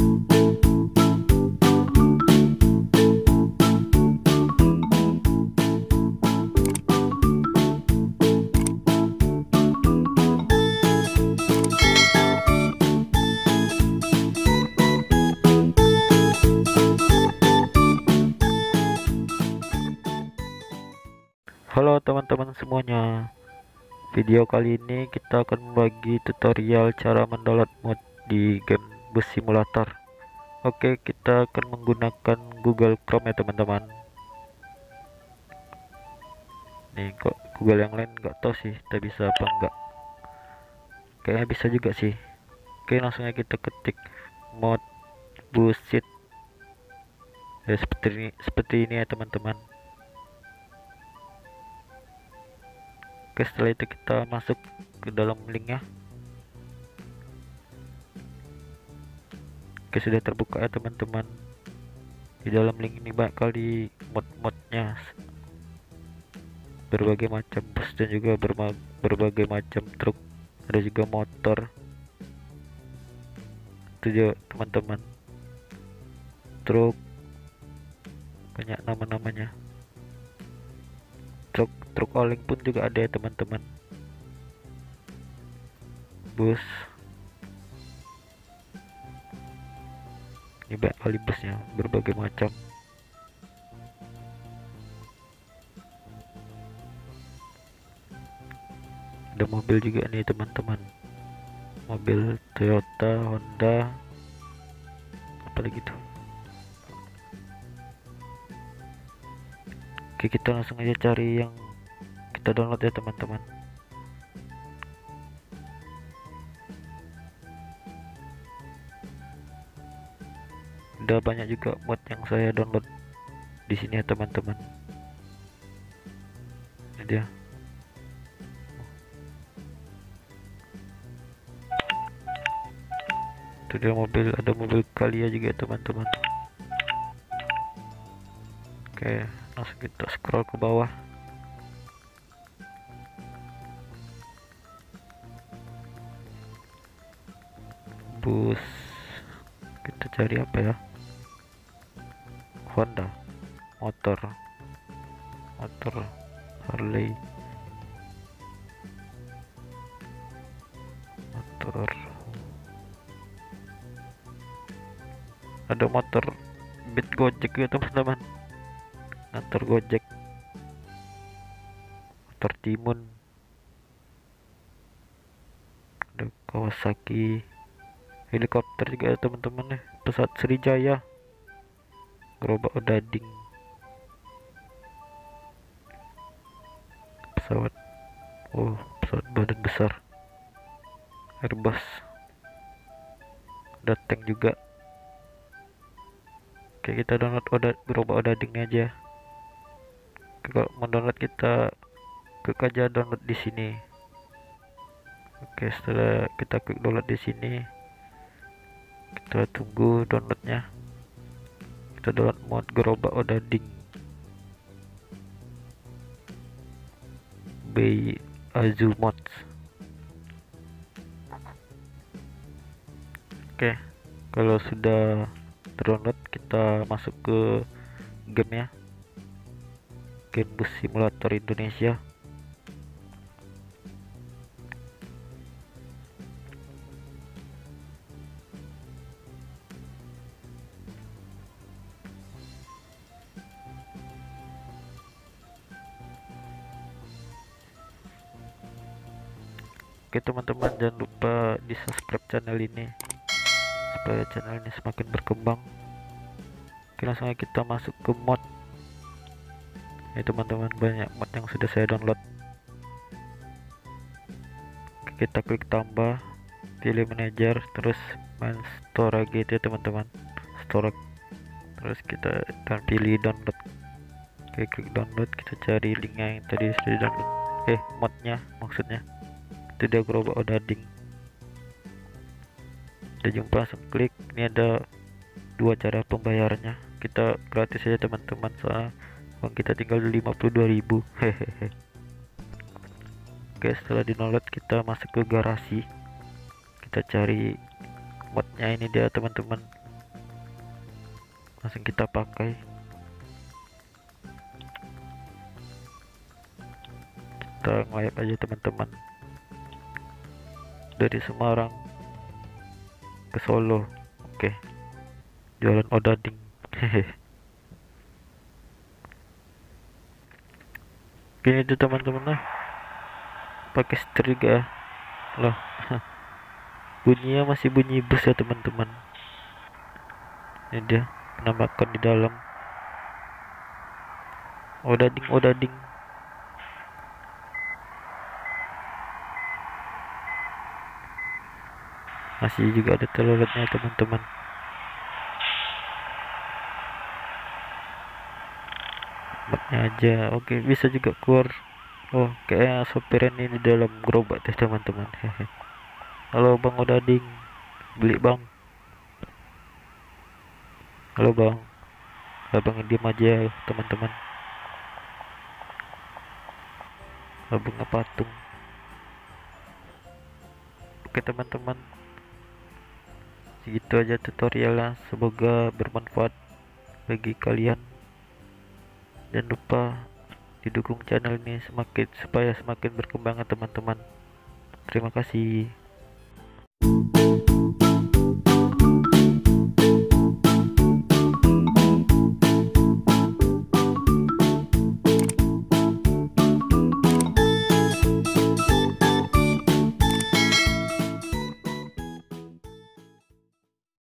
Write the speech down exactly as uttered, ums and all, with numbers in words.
Halo teman-teman semuanya, video kali ini kita akan membagi tutorial cara mendownload mod di game bus simulator. Oke, kita akan menggunakan Google Chrome ya teman-teman. Nih kok Google yang lain nggak tahu sih kita bisa apa enggak, kayaknya bisa juga sih. Oke, langsung aja kita ketik mod busit ya, seperti ini, seperti ini ya teman-teman. Oke, setelah itu kita masuk ke dalam linknya. Oke, sudah terbuka ya teman-teman. Di dalam link ini banyak kali mod-modnya, berbagai macam bus dan juga berbagai macam truk, ada juga motor. Itu juga teman-teman, truk, banyak nama-namanya. Truk truk oleng pun juga ada ya teman-teman. Bus, ini banyak kali busnya, berbagai macam. Ada mobil juga nih teman-teman, mobil Toyota, Honda, apalagi tuh. Oke, kita langsung aja cari yang kita download ya teman-teman. Udah banyak juga mod yang saya download di sini ya teman-teman. Ini dia. Itu dia mobil, ada mobil Kalia juga ya teman-teman. Oke, langsung kita scroll ke bawah. Bus, kita cari apa ya? Honda, motor, motor Harley, motor, ada motor Beat Gojek ya teman-teman, motor Gojek, motor Timun, ada Kawasaki, helikopter juga ya teman-teman ya, pesawat Sriwijaya, gerobak odading, pesawat, oh pesawat badan besar, Airbus, ada tank juga. Oke, kita download oda, gerobak odadingnya aja. Oke, kalau mau download kita klik aja download di sini. Oke, setelah kita klik download di sini, kita tunggu downloadnya. Kita download mod gerobak odading by Azumods. Oke, kalau sudah terdownload kita masuk ke game ya, game bus simulator Indonesia. Oke teman-teman, jangan lupa di subscribe channel ini supaya channel ini semakin berkembang. Oke, langsung aja kita masuk ke mod ya teman-teman, banyak mod yang sudah saya download. Oke, kita klik tambah, pilih manajer, terus main store gitu ya teman-teman, store, terus kita dan pilih download. Oke, klik download, kita cari linknya yang tadi sudah download, eh modnya maksudnya. Itu dia gerobak odading. Udah jumpa, langsung klik. Ini ada dua cara pembayarannya, kita gratis aja teman-teman, soalnya uang kita tinggal lima puluh dua ribu. Hehehe. Oke, setelah di download kita masuk ke garasi, kita cari modnya. Ini dia teman-teman, langsung kita pakai. Kita ngelayap aja teman-teman, dari Semarang ke Solo. Oke, jualan odading. Hehe. Gini tuh teman-teman, lah pakai setrika loh. Bunyinya masih bunyi bus ya teman-teman. Ini dia penampakan di dalam. Odading odading. Masih juga ada teloletnya teman-teman. Baknya aja. Oke, bisa juga keluar. Oh, kayaknya sopir ini di dalam gerobak deh teman-teman. Hehe. Halo Bang Odading, beli Bang. Halo Bang. Abang diem aja teman-teman. Abang patung. Oke teman-teman, segitu aja tutorialnya, semoga bermanfaat bagi kalian. Jangan lupa didukung channel ini semakin supaya semakin berkembang teman-teman. Terima kasih.